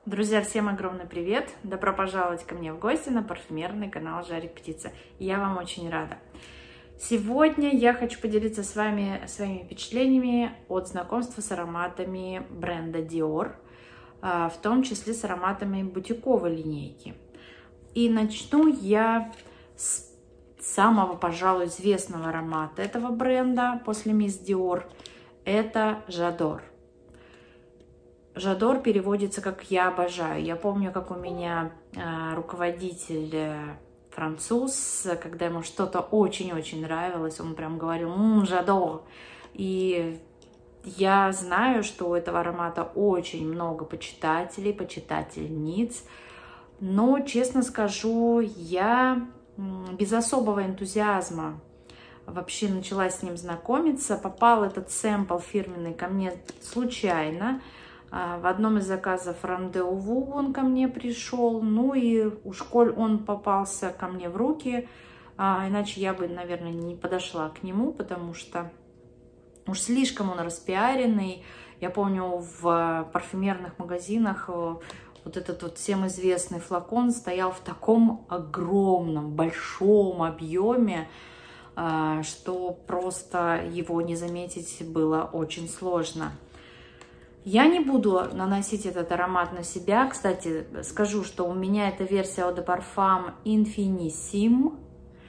Друзья, всем огромный привет! Добро пожаловать ко мне в гости на парфюмерный канал Жарик Птица. Я вам очень рада. Сегодня я хочу поделиться с вами своими впечатлениями от знакомства с ароматами бренда Dior, в том числе с ароматами бутиковой линейки. И начну я с самого, пожалуй, известного аромата этого бренда после Miss Dior. Это J'adore. J'adore переводится как «я обожаю». Я помню, как у меня руководитель француз, когда ему что-то очень-очень нравилось, он прям говорил «J'adore». И я знаю, что у этого аромата очень много почитателей, почитательниц. Но, честно скажу, я без особого энтузиазма вообще начала с ним знакомиться. Попал этот сэмпл фирменный ко мне случайно. В одном из заказов рандеву он ко мне пришел, ну и уж коль он попался ко мне в руки, иначе я бы, наверное, не подошла к нему, потому что уж слишком он распиаренный. Я помню, в парфюмерных магазинах вот этот вот всем известный флакон стоял в таком огромном, большом объеме, что просто его не заметить было очень сложно. Я не буду наносить этот аромат на себя. Кстати, скажу, что у меня это версия Eau de Parfum Infinissime.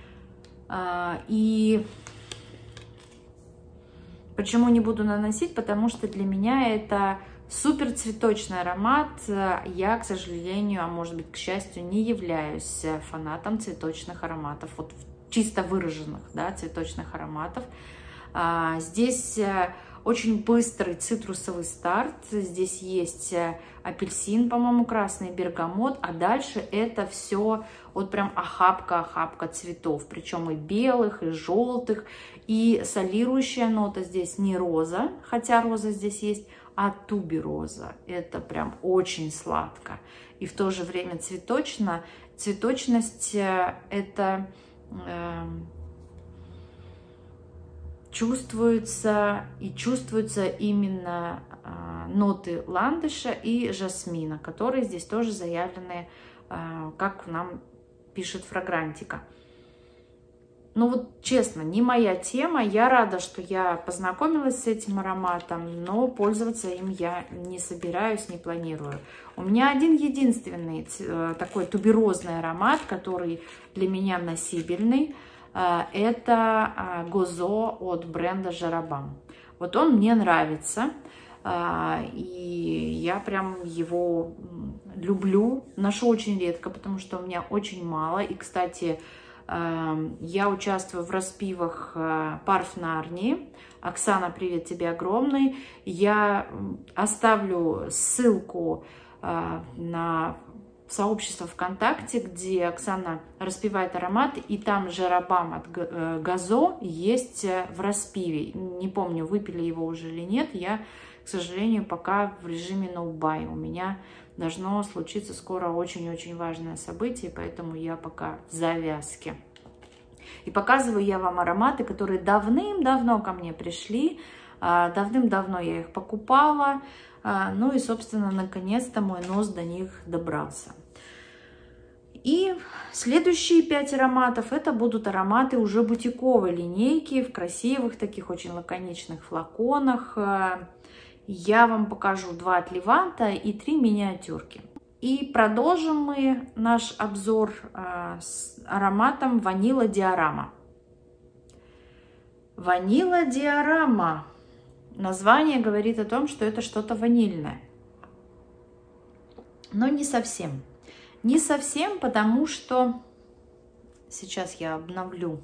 И почему не буду наносить? Потому что для меня это супер цветочный аромат. Я, к сожалению, а может быть, к счастью, не являюсь фанатом цветочных ароматов. Вот чисто выраженных, да, цветочных ароматов. Здесь очень быстрый цитрусовый старт. Здесь есть апельсин, по-моему, красный, бергамот. А дальше это все вот прям охапка цветов. Причем и белых, и желтых. И солирующая нота здесь не роза, хотя роза здесь есть, а тубероза. Это прям очень сладко. И в то же время цветочно. Цветочность это... чувствуются именно ноты ландыша и жасмина, которые здесь тоже заявлены, как нам пишет фрагрантика. Ну вот честно, не моя тема. Я рада, что я познакомилась с этим ароматом, но пользоваться им я не собираюсь, не планирую. У меня один единственный такой туберозный аромат, который для меня носибельный. Это Гозо от бренда Жарабам. Вот он мне нравится, и я прям его люблю. Ношу очень редко, потому что у меня очень мало. И, кстати, я участвую в распивах Парфнарнии. Оксана, привет тебе огромный. Я оставлю ссылку на сообщество ВКонтакте, где Оксана распивает аромат, и там Жарабам от Гозо есть в распиве. Не помню, выпили его уже или нет. Я, к сожалению, пока в режиме no buy. У меня должно случиться скоро очень-очень важное событие, поэтому я пока в завязке. И показываю я вам ароматы, которые давным-давно ко мне пришли. Давным-давно я их покупала. Ну и, собственно, наконец-то мой нос до них добрался. И следующие 5 ароматов, это будут ароматы уже бутиковой линейки, в красивых, таких очень лаконичных флаконах. Я вам покажу 2 от Леванта и 3 миниатюрки. И продолжим мы наш обзор с ароматом Vanilla Diorama. Vanilla Diorama. Название говорит о том, что это что-то ванильное. Но не совсем. Не совсем, потому что... Сейчас я обновлю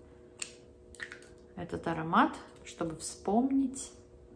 этот аромат, чтобы вспомнить.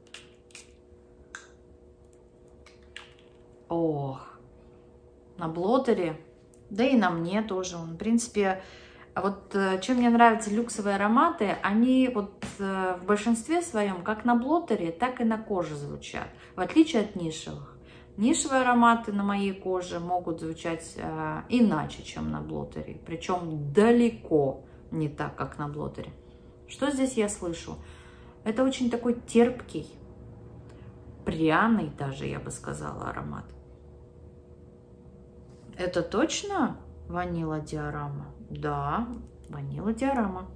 Ох, на блотере, да и на мне тоже. Он, в принципе... Вот чем мне нравятся люксовые ароматы, они вот в большинстве своем как на блотере, так и на коже звучат, в отличие от нишевых. Нишевые ароматы на моей коже могут звучать иначе, чем на блотере, причем далеко не так, как на блотере. Что здесь я слышу? Это очень такой терпкий, пряный даже, я бы сказала, аромат. Это точно ванила диорама? Да, ванила диорама.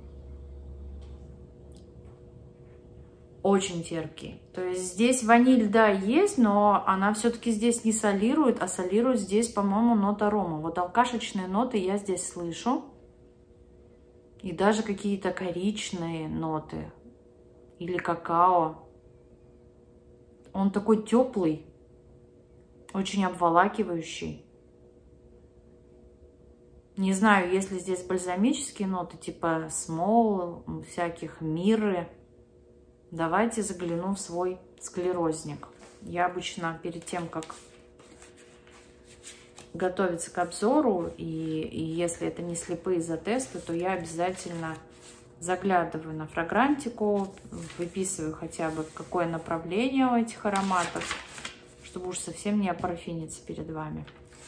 Очень терпкий. То есть здесь ваниль, да, есть, но она все-таки здесь не солирует, а солирует здесь, по-моему, нота рома. Вот алкашечные ноты я здесь слышу. И даже какие-то коричные ноты. Или какао. Он такой теплый, очень обволакивающий. Не знаю, есть ли здесь бальзамические ноты, типа смол, всяких мирры. Давайте загляну в свой склерозник. Я обычно перед тем, как готовиться к обзору, и если это не слепые затесты, то я обязательно заглядываю на фрагрантику, выписываю хотя бы какое направление у этих ароматов, чтобы уж совсем не опарафиниться перед вами.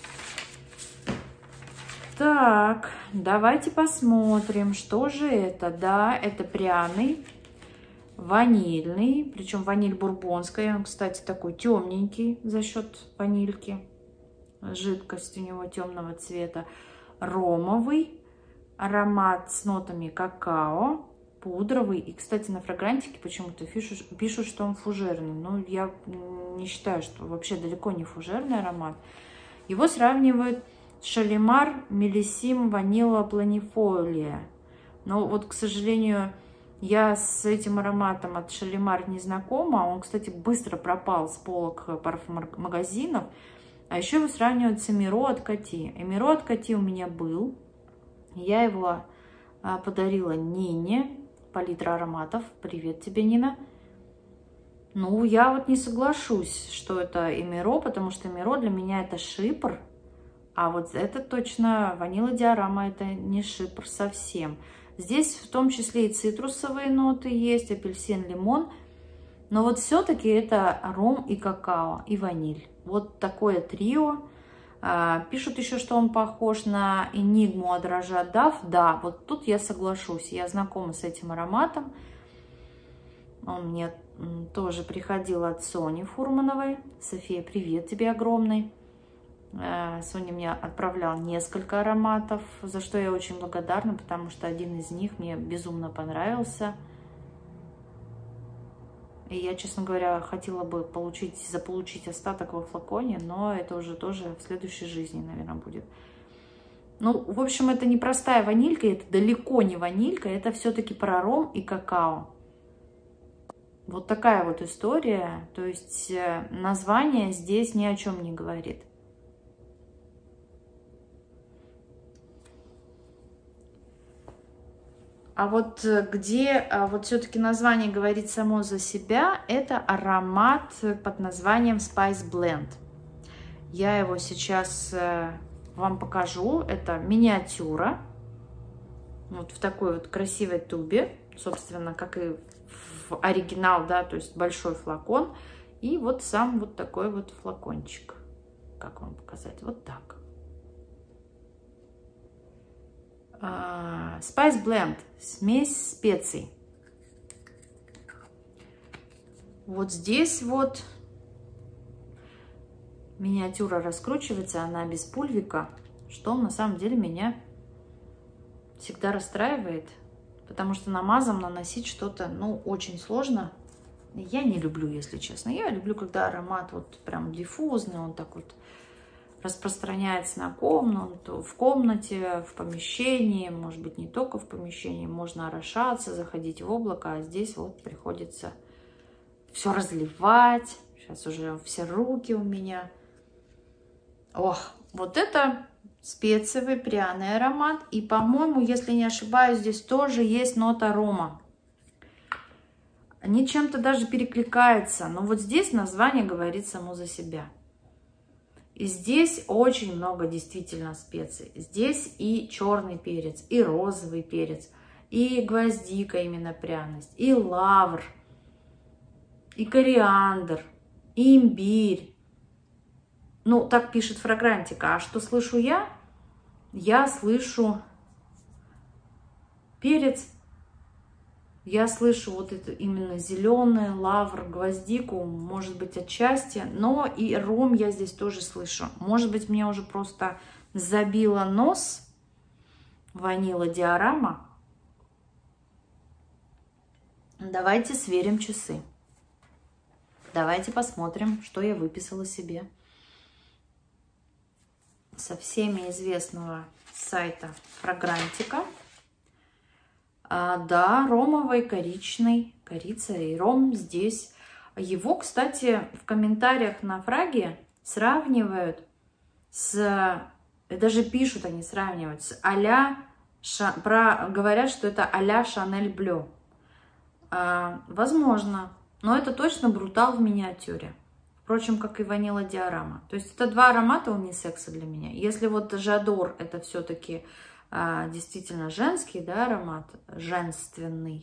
Так, давайте посмотрим, что же это. Да, это пряный, ванильный, причем ваниль бурбонская. Он, кстати, такой темненький за счет ванильки. Жидкость у него темного цвета. Ромовый аромат с нотами какао, пудровый. И, кстати, на фрагрантике почему-то пишут, что он фужерный. Но я не считаю, что вообще далеко не фужерный аромат. Его сравнивают с Шалимар Мелисим Ванила Планифолия. Но вот, к сожалению, я с этим ароматом от Шалимар не знакома. Он, кстати, быстро пропал с полок парфюм-магазинов. А еще его сравнивают с Эмиро от Кати. Эмиро от Кати у меня был. Я его подарила Нине. Палитра ароматов. Привет тебе, Нина. Ну, я вот не соглашусь, что это Эмиро, потому что Эмиро для меня это шипр. А вот это точно ванила диорама, это не шипр совсем. Здесь в том числе и цитрусовые ноты есть, апельсин, лимон. Но вот все-таки это ром и какао, и ваниль. Вот такое трио. Пишут еще, что он похож на Энигму от Рожа Дав. Да, вот тут я соглашусь. Я знакома с этим ароматом. Он мне тоже приходил от Сони Фурмановой. София, привет тебе огромный. Соня мне отправлял несколько ароматов, за что я очень благодарна, потому что один из них мне безумно понравился. И я, честно говоря, хотела бы заполучить остаток во флаконе, но это уже тоже в следующей жизни, наверное, будет. Ну, в общем, это не простая ванилька, это далеко не ванилька, это все-таки про ром и какао. Вот такая вот история, то есть название здесь ни о чем не говорит. А вот где вот все-таки название говорит само за себя, это аромат под названием Spice Blend. Я его сейчас вам покажу. Это миниатюра. Вот в такой вот красивой тубе. Собственно, как и в оригинал, да, то есть большой флакон. И вот сам вот такой вот флакончик. Как вам показать? Вот так. Spice Blend, смесь специй. Вот здесь вот миниатюра раскручивается, она без пульвика, что на самом деле меня всегда расстраивает, потому что намазом наносить что-то, ну, очень сложно. Я не люблю, если честно. Я люблю, когда аромат вот прям диффузный, он так вот распространяется на комнату, в комнате, в помещении, может быть, не только в помещении, можно орошаться, заходить в облако, а здесь вот приходится все разливать. Сейчас уже все руки у меня. Ох, вот это специевый пряный аромат. И, по-моему, если не ошибаюсь, здесь тоже есть нота рома. Они чем-то даже перекликаются, но вот здесь название говорит само за себя. И здесь очень много действительно специй. Здесь и черный перец, и розовый перец, и гвоздика именно пряность, и лавр, и кориандр, и имбирь. Ну, так пишет фрагрантика. А что слышу я? Я слышу перец. Я слышу вот это именно зеленый, лавр, гвоздику, может быть, отчасти, но и ром я здесь тоже слышу. Может быть, мне уже просто забила нос. Ванила диорама. Давайте сверим часы. Давайте посмотрим, что я выписала себе со всеми известного сайта Фрагрантика. Да, ромовый, коричный, корица и ром здесь. Его, кстати, в комментариях на Фраге сравнивают с... Даже пишут они сравнивают с а-ля... Говорят, что это а-ля Шанель Блю. Возможно, но это точно брутал в миниатюре. Впрочем, как и ванила диорама. То есть это два аромата унисекса для меня. Если вот Жадор это все-таки действительно женский, да, аромат, женственный,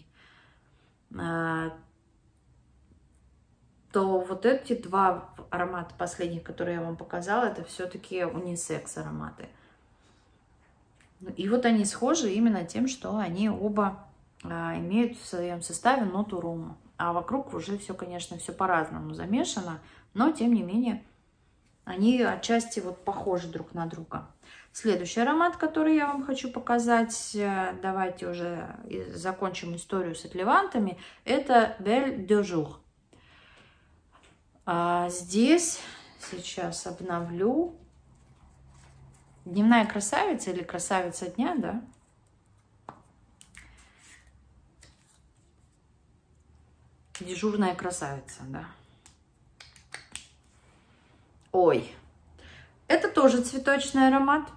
то вот эти два аромата последних, которые я вам показала, это все-таки унисекс ароматы. И вот они схожи именно тем, что они оба имеют в своем составе ноту рома. А вокруг уже все, конечно, все по-разному замешано, но тем не менее они отчасти вот похожи друг на друга. Следующий аромат, который я вам хочу показать, давайте уже закончим историю с отливантами, это Belle de Jour. Здесь сейчас обновлю. Дневная красавица или красавица дня, да? Дежурная красавица, да. Ой, это тоже цветочный аромат.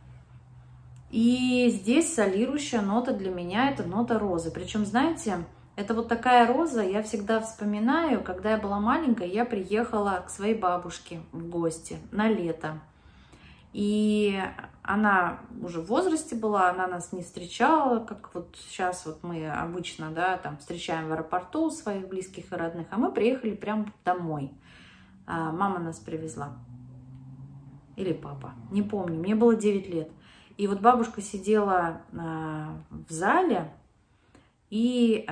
И здесь солирующая нота для меня, это нота розы. Причем, знаете, это вот такая роза, я всегда вспоминаю, когда я была маленькая, я приехала к своей бабушке в гости на лето. И она уже в возрасте была, она нас не встречала, как вот сейчас вот мы обычно, да, там встречаем в аэропорту своих близких и родных, а мы приехали прямо домой. Мама нас привезла. Или папа, не помню, мне было 9 лет. И вот бабушка сидела в зале и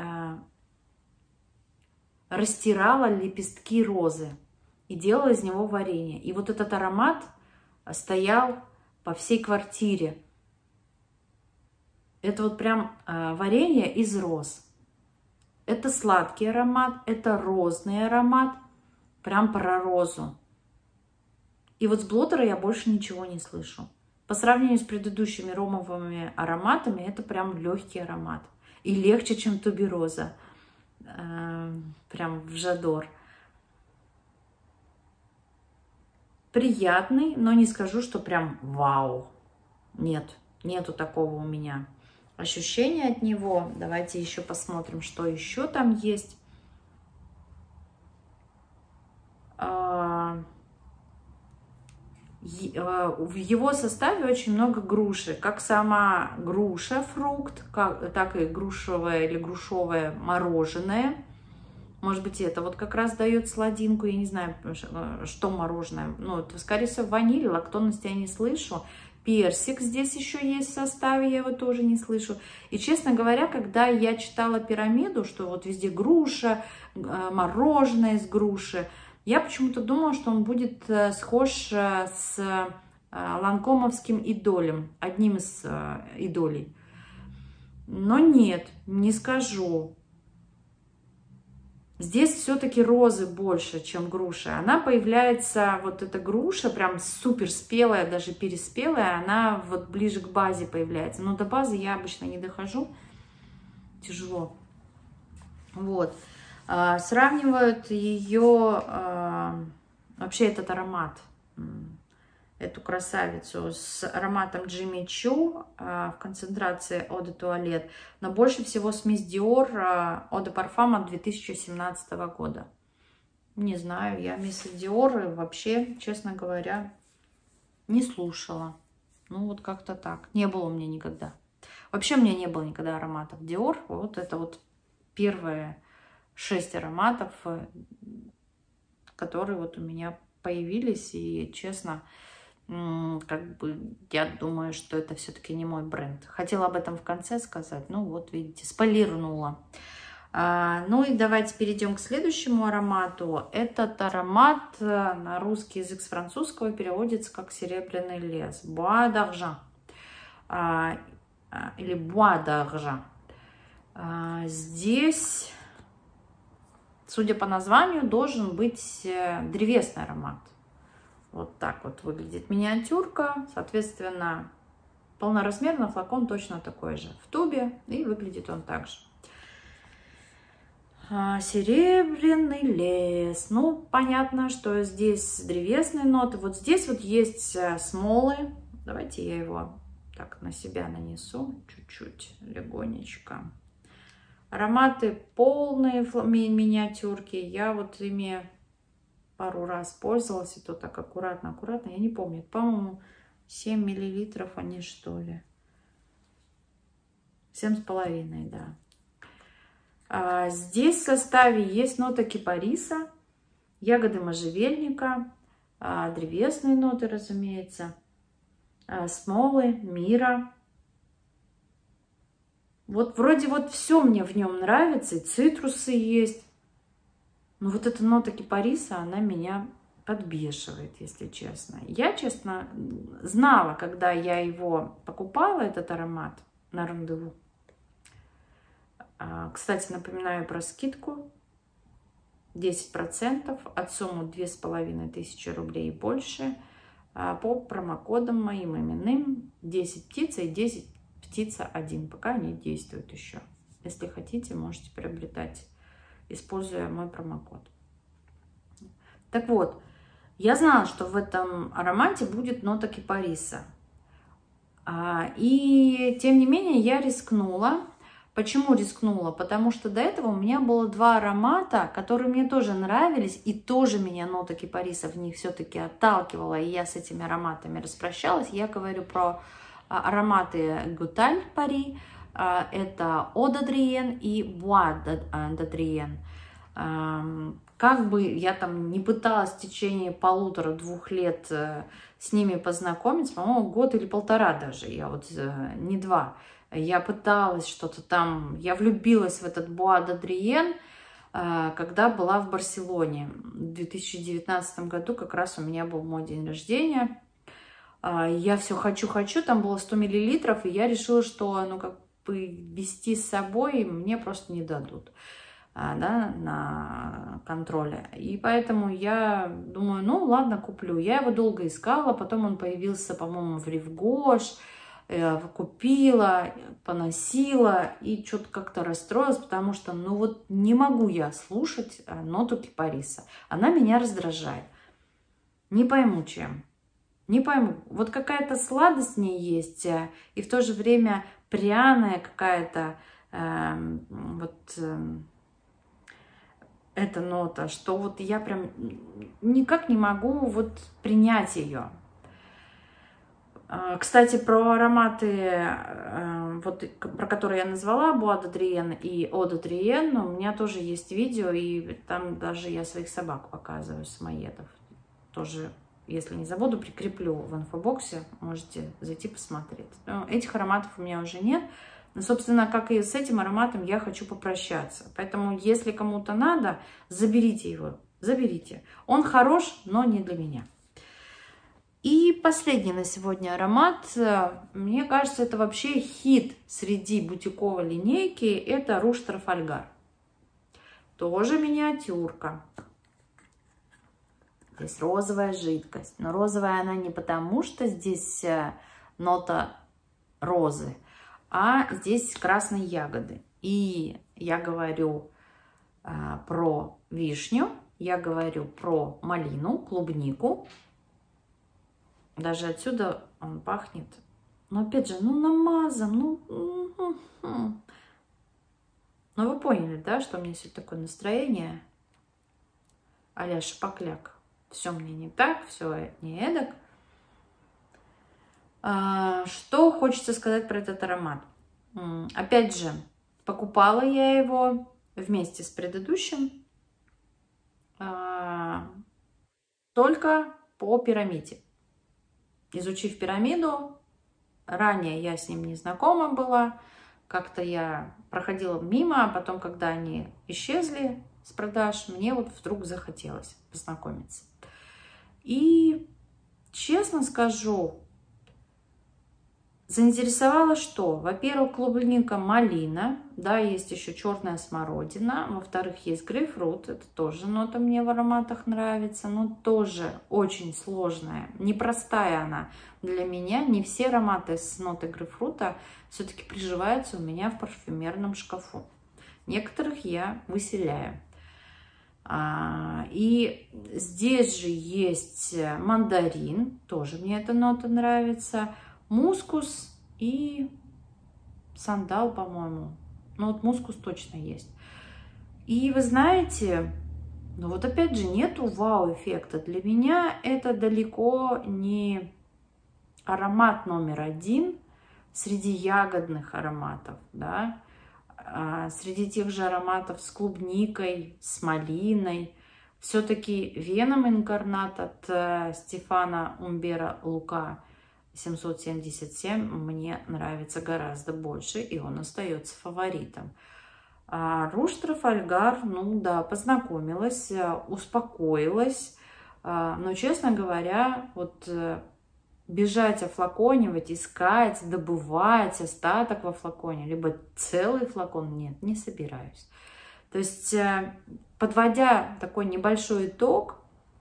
растирала лепестки розы и делала из него варенье. И вот этот аромат стоял по всей квартире. Это вот прям варенье из роз. Это сладкий аромат, это розный аромат, прям про розу. И вот с блотера я больше ничего не слышу. По сравнению с предыдущими ромовыми ароматами, это прям легкий аромат. И легче, чем тубероза. Прям в Жадор. Приятный, но не скажу, что прям вау. Нет, нету такого у меня ощущения от него. Давайте еще посмотрим, что еще там есть. В его составе очень много груши. Как сама груша, фрукт, так и грушевое или грушовое мороженое. Может быть, это вот как раз дает сладинку. Я не знаю, что мороженое. Ну, это, скорее всего, ваниль, лактонности я не слышу. Персик здесь еще есть в составе, я его тоже не слышу. И, честно говоря, когда я читала пирамиду, что вот везде груша, мороженое из груши, я почему-то думала, что он будет схож с ланкомовским идолем, одним из идолей. Но нет, не скажу. Здесь все-таки розы больше, чем груша. Она появляется, вот эта груша, прям супер спелая, даже переспелая, она вот ближе к базе появляется. Но до базы я обычно не дохожу. Тяжело. Вот. Сравнивают ее, вообще этот аромат, эту красавицу, с ароматом Jimmy Choo в концентрации Eau de Toilette, но больше всего с Miss Dior Eau de Parfum от 2017 года. Не знаю, я Miss Dior вообще, честно говоря, не слушала. Ну вот как-то так. Не было у меня никогда. Вообще у меня не было никогда ароматов Dior. Вот это вот первые 6 ароматов, которые вот у меня появились. И честно, как бы я думаю, что это все-таки не мой бренд. Хотела об этом в конце сказать, ну вот видите, спойлернула. Ну и давайте перейдем к следующему аромату. Этот аромат на русский язык с французского переводится как «серебряный лес». Bois d'argent или Bois d'argent. Здесь, судя по названию, должен быть древесный аромат. Вот так вот выглядит миниатюрка. Соответственно, полноразмерный флакон точно такой же в тубе. И выглядит он так же. Серебряный лес. Ну, понятно, что здесь древесные ноты. Вот здесь вот есть смолы. Давайте я его так на себя нанесу. Чуть-чуть, легонечко. Ароматы полные миниатюрки. Я вот ими пару раз пользовалась. И то так аккуратно. Я не помню. По-моему, 7 миллилитров они, что ли. 7,5, да. Здесь в составе есть нота кипариса, ягоды можжевельника, древесные ноты, разумеется, смолы, мира. Вот вроде вот все мне в нем нравится, и цитрусы есть. Но вот эта нота кипариса, она меня подбешивает, если честно. Я, честно, знала, когда я его покупала, этот аромат, на рандеву. Кстати, напоминаю про скидку 10% от суммы 2500 рублей и больше по промокодам моим именным 10 птица и 10 птица 1. Пока они действуют еще. Если хотите, можете приобретать, используя мой промокод. Так вот, я знала, что в этом аромате будет нота кипариса. И тем не менее я рискнула. Почему рискнула? Потому что до этого у меня было два аромата, которые мне тоже нравились, и тоже меня нота кипариса в них все-таки отталкивала, и я с этими ароматами распрощалась. Я говорю про ароматы Гуталь Пари, это Eau d'Adrienne и Bois d'Adrienne. Как бы я там не пыталась в течение 1,5-2 лет с ними познакомиться, по-моему, год или 1,5 даже, я вот не 2. Я пыталась что-то там, я влюбилась в этот Bois d'Adrienne, когда была в Барселоне. В 2019 году как раз у меня был мой день рождения. Я все хочу, там было 100 миллилитров, и я решила, что ну как бы вести с собой мне просто не дадут, да, на контроле. И поэтому я думаю, ну ладно, куплю. Я его долго искала, потом он появился, по-моему, в Рив-Гош. Купила, поносила и что-то как-то расстроилась, потому что, ну вот не могу я слушать ноту кипариса. Она меня раздражает. Не пойму чем. Не пойму. Вот какая-то сладость в ней есть, и в то же время пряная какая-то эта нота, что вот я прям никак не могу вот принять ее. Кстати, про ароматы, вот, про которые я назвала, Bois d'Adrienne и Eau d'Adrienne, у меня тоже есть видео, и там даже я своих собак показываю, самоедов. Тоже, если не забуду, прикреплю в инфобоксе, можете зайти посмотреть. Но этих ароматов у меня уже нет. Но, собственно, как и с этим ароматом, я хочу попрощаться. Поэтому, если кому-то надо, заберите его, заберите. Он хорош, но не для меня. И последний на сегодня аромат, мне кажется, это вообще хит среди бутиковой линейки, это Руж Трафальгар. Тоже миниатюрка. Здесь розовая жидкость, но розовая она не потому, что здесь нота розы, а здесь красные ягоды. И я говорю про вишню, я говорю про малину, клубнику. Даже отсюда он пахнет. Но опять же, ну намазан, ну вы поняли, да, что у меня сегодня такое настроение а-ля шапокляк. Все мне не так, все не эдак. Что хочется сказать про этот аромат? Опять же, покупала я его вместе с предыдущим только по пирамиде. Изучив пирамиду, ранее я с ним не знакома была, как-то я проходила мимо, а потом, когда они исчезли с продаж, мне вот вдруг захотелось познакомиться. И, честно скажу, заинтересовало что? Во-первых, клубника малина, да, есть еще черная смородина. Во-вторых, есть грейпфрут, это тоже нота мне в ароматах нравится, но тоже очень сложная, непростая она для меня. Не все ароматы с нотой грейпфрута все-таки приживаются у меня в парфюмерном шкафу. Некоторых я выселяю. И здесь же есть мандарин, тоже мне эта нота нравится. Мускус и сандал, по-моему. Ну вот мускус точно есть. И вы знаете, ну вот опять же нету вау-эффекта. Для меня это далеко не аромат номер один среди ягодных ароматов, да. Среди тех же ароматов с клубникой, с малиной. Все-таки Веном инкарнат от Стефано Умбера Лука 777 мне нравится гораздо больше, и он остается фаворитом. Руж Трафальгар, ну да, познакомилась, успокоилась, но, честно говоря, вот бежать офлаконивать, искать, добывать остаток во флаконе, либо целый флакон, нет, не собираюсь. То есть, подводя такой небольшой итог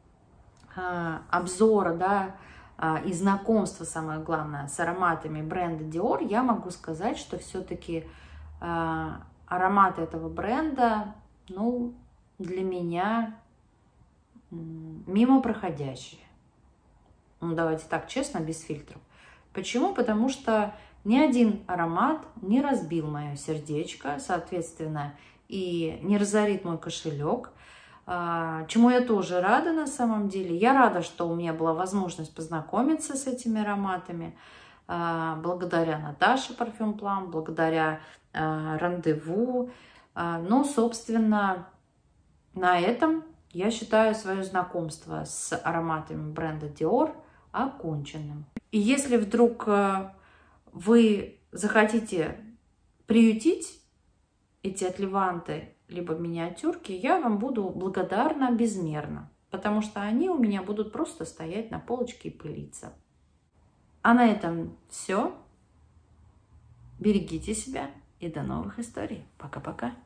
обзора, да, и знакомства, самое главное, с ароматами бренда Dior, я могу сказать, что все-таки ароматы этого бренда, ну, для меня мимо проходящие. Ну, давайте так, честно, без фильтров. Почему? Потому что ни один аромат не разбил мое сердечко, соответственно, и не разорит мой кошелек, чему я тоже рада на самом деле. Я рада, что у меня была возможность познакомиться с этими ароматами, благодаря Наташе Парфюм Плам, благодаря Рандеву. Ну, собственно, на этом я считаю свое знакомство с ароматами бренда Dior оконченным. И если вдруг вы захотите приютить эти отливанты либо миниатюрки, я вам буду благодарна безмерно, потому что они у меня будут просто стоять на полочке и пылиться. А на этом все. Берегите себя и до новых историй. Пока-пока.